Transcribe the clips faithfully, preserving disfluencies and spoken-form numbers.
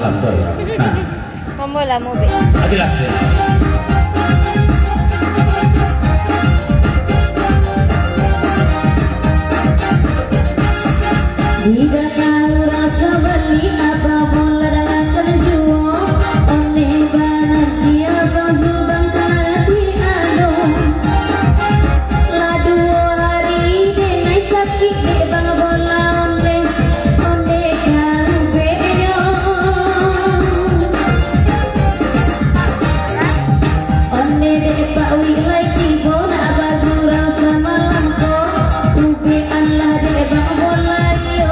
Nah. Pembola mau be. Adilas ya. Tidak tahu rasa beli apa bola dalam terjual. Onde banget dia bang karati ado. Ladu hari denai sakit de bang bola onde onde kau beyo. Onde de pak wilai tibo na bagurang samalam ko. Ube Allah de bang bola yo.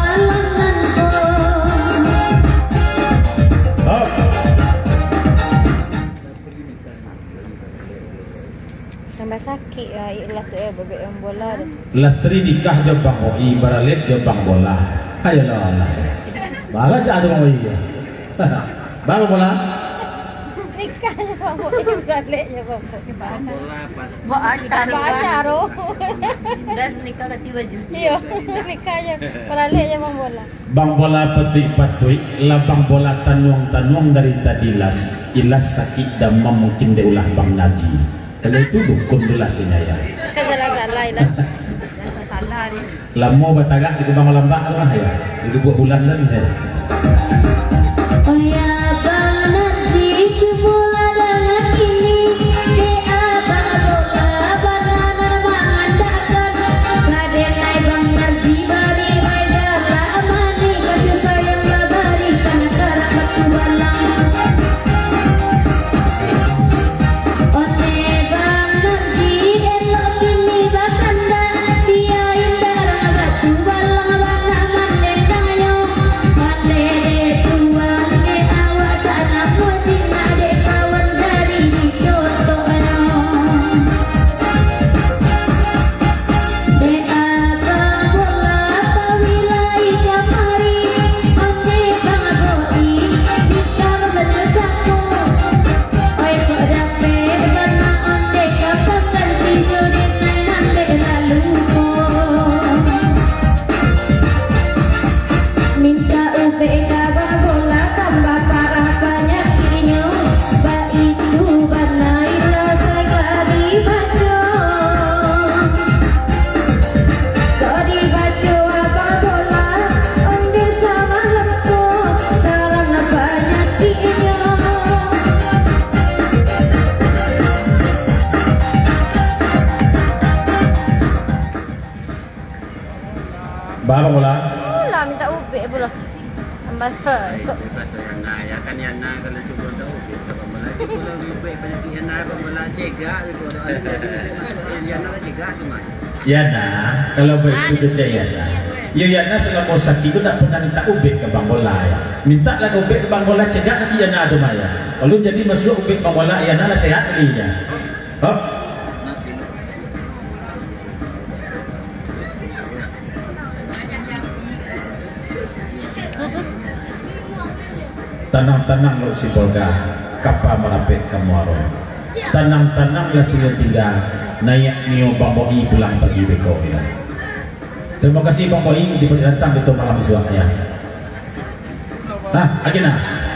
Tambah sakit ya, ikhlas eh bebek yang bola tu. Lastri nikah je bang oi, baralet je bang bola. Hayolah Allah. Baga jatuh bang oi. Baga bola. Nikah je bang oi, baralet je bang oi. Bola pas. Buat acar. Buat acar oh. Dah nikah ganti baju. Iya, nikah je baralet je bang bola. Bang bola patui patui, lah bang bola tanuang tanuang dari tadilas. Ilas sakit dan mungkin deulah bang Naji. Kalau itu dukun belas ini ya. Salah-salah ilah. Jangan salah ni. Lamo batagak di bang lambak lah ya. Itu dua bulan dan ya. Oh ya bang nanti cemula dengan ini. De abang bola banana mandakan. Raden naik bang Naji bari baiklah amani kasih sayang babari kana karak batu balang. Bawa bola. Bola minta ubek pula. Ambassador. Ya kan yang nak kalau cuba tahu kita bola cuba ubek banyak yang nak bola cegah itu yang nak cegah cuma. Ya nah, kalau begitu kecaya ya. Ya ya nah selama sakit itu tak pernah minta ubek ke bang bola ya. Minta lah ubek ke bang bola cegah nanti ya nah ada maya. Kalau jadi masuk ubek bang bola ya nah lah sehat lagi ya. Hop. Tanang-tanang lo si polga kapa merapet kamu aron. Tanang-tanang lah sehingga tinggal naik nio bang boi pulang pergi beko ya. Terima kasih bang boi diberi datang betul malam iswak ya. Nah, agena.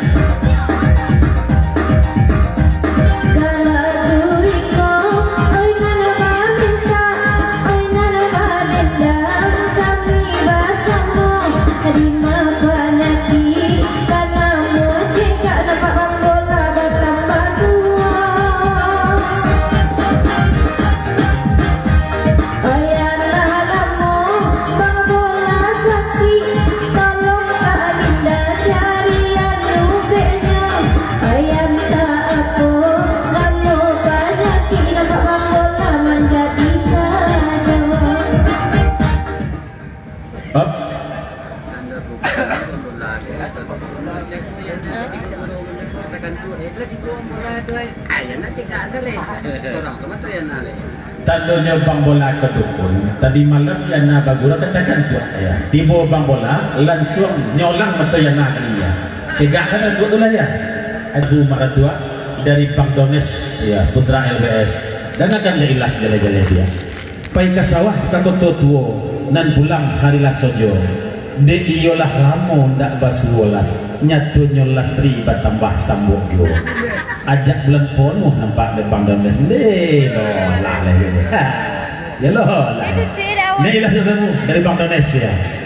Tandonya bang bola ke dukun. Tadi malam yana bagura katakan tu ya. Tibo bang bola langsung nyolang mata yana kaliya. Cegak kan tu lah ya. Aduh maratua dari Bang Dones ya putra L B S. Dan akan leilas jale-jale dia. Pai ke sawah ka tuo nan pulang hari lah sojo. de iyolah ramu ndak basuolas nyatu nyolas tri batambah sambut yo ajak bulan ponuh nampak de bang dan de lo lah lah ya lo lah Itu tidak ni ilah dari Bang Indonesia